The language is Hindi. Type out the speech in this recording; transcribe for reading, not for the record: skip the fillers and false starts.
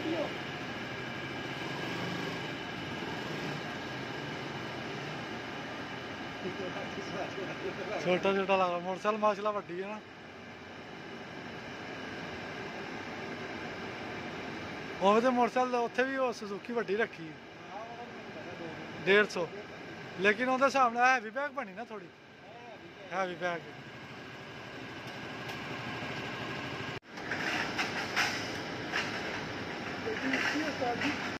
छोटा छोटा लगा मोटरसाइकिल माशाल्लाह वड्डी है ना। उवें तो मोटरसाइकिल उत्थे भी सुजुकी वड्डी रखी 150, लेकिन उहदे हिसाब नाल हैवी बैग बनी ना थोड़ी हैवी बैग।